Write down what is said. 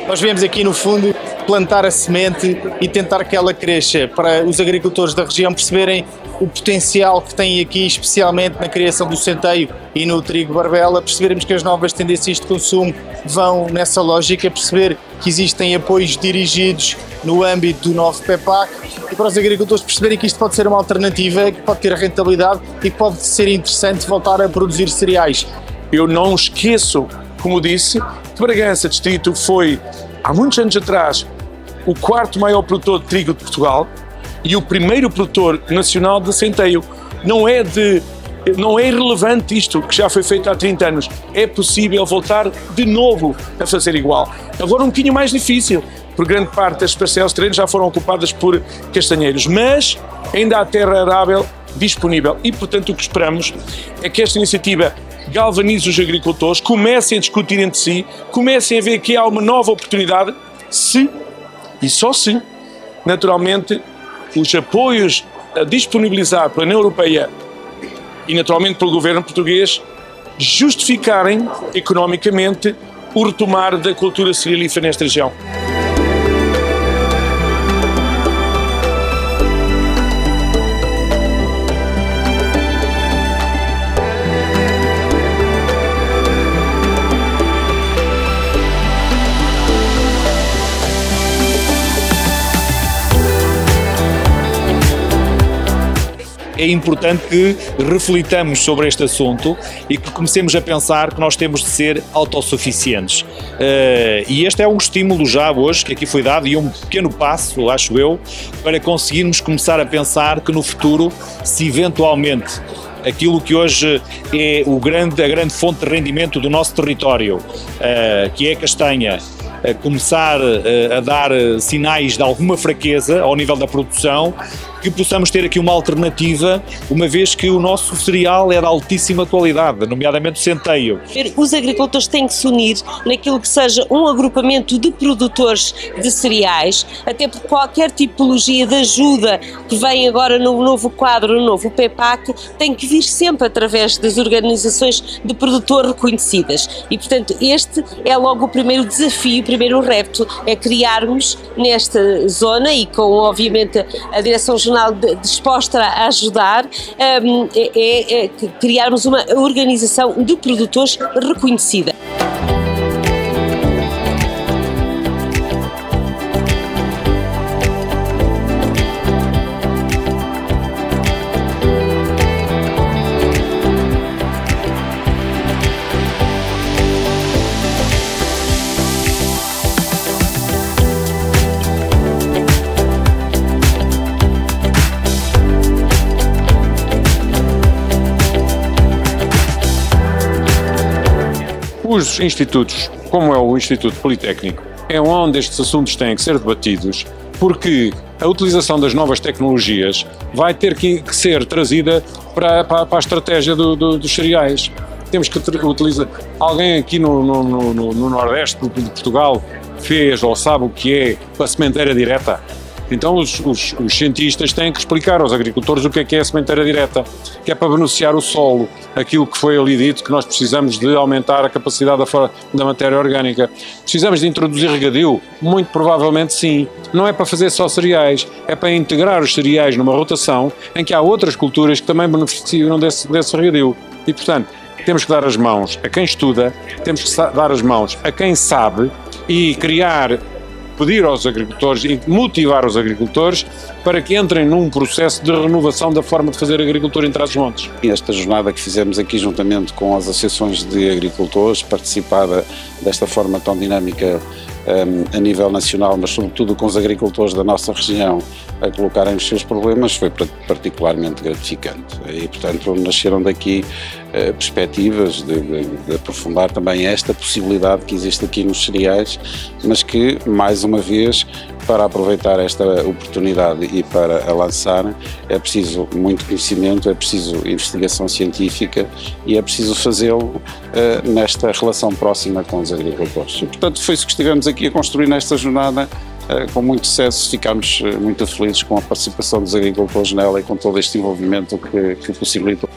Nós viemos aqui no fundo plantar a semente e tentar que ela cresça, para os agricultores da região perceberem o potencial que têm aqui, especialmente na criação do centeio e no trigo barbela, percebermos que as novas tendências de consumo vão nessa lógica, perceber que existem apoios dirigidos no âmbito do novo PEPAC e para os agricultores perceberem que isto pode ser uma alternativa, que pode ter rentabilidade e que pode ser interessante voltar a produzir cereais. Eu não esqueço, como disse, que Bragança Distrito foi, há muitos anos atrás, o quarto maior produtor de trigo de Portugal e o primeiro produtor nacional de centeio. Não é irrelevante isto que já foi feito há 30 anos. É possível voltar de novo a fazer igual. Agora um bocadinho mais difícil, porque grande parte das parcelas de terreno já foram ocupadas por castanheiros, mas ainda há terra arável disponível e, portanto, o que esperamos é que esta iniciativa galvanize os agricultores, comecem a discutir entre si, comecem a ver que há uma nova oportunidade, se, e só se, naturalmente, os apoios a disponibilizar pela União Europeia e naturalmente pelo governo português justificarem economicamente o retomar da cultura cerealífera nesta região. É importante que reflitamos sobre este assunto e que comecemos a pensar que nós temos de ser autossuficientes. E este é um estímulo já hoje que aqui foi dado e um pequeno passo, acho eu, para conseguirmos começar a pensar que no futuro, se eventualmente aquilo que hoje é a grande fonte de rendimento do nosso território, que é a castanha, começar a dar sinais de alguma fraqueza ao nível da produção, que possamos ter aqui uma alternativa, uma vez que o nosso cereal é de altíssima qualidade, nomeadamente o centeio. Os agricultores têm que se unir naquilo que seja um agrupamento de produtores de cereais, até porque qualquer tipologia de ajuda que vem agora no novo quadro, no novo PEPAC, tem que vir sempre através das organizações de produtores reconhecidas. E, portanto, este é logo o primeiro desafio, o primeiro repto, é criarmos nesta zona e com, obviamente, a Direção Regional disposta a ajudar, criarmos uma organização de produtores reconhecida. Os institutos, como é o Instituto Politécnico, é onde estes assuntos têm que ser debatidos, porque a utilização das novas tecnologias vai ter que ser trazida para a estratégia dos cereais. Temos que utilizar. Alguém aqui no Nordeste de Portugal fez ou sabe o que é a sementeira direta? Então os cientistas têm que explicar aos agricultores o que é a sementeira direta, que é para beneficiar o solo, aquilo que foi ali dito, que nós precisamos de aumentar a capacidade da matéria orgânica. Precisamos de introduzir regadio? Muito provavelmente sim. Não é para fazer só cereais, é para integrar os cereais numa rotação em que há outras culturas que também beneficiam desse regadio. E, portanto, temos que dar as mãos a quem estuda, temos que dar as mãos a quem sabe e pedir aos agricultores e motivar os agricultores para que entrem num processo de renovação da forma de fazer agricultura em Trás-os-Montes. Esta jornada que fizemos aqui juntamente com as associações de agricultores, participada desta forma tão dinâmica a nível nacional, mas sobretudo com os agricultores da nossa região a colocarem os seus problemas, foi particularmente gratificante. E, portanto, nasceram daqui perspectivas de aprofundar também esta possibilidade que existe aqui nos cereais, mas que, mais uma vez, para aproveitar esta oportunidade e para a lançar, é preciso muito conhecimento, é preciso investigação científica e é preciso fazê-lo nesta relação próxima com os agricultores. E, portanto, foi isso que estivemos aqui a construir nesta jornada, com muito sucesso. Ficámos muito felizes com a participação dos agricultores nela e com todo este envolvimento que possibilitou.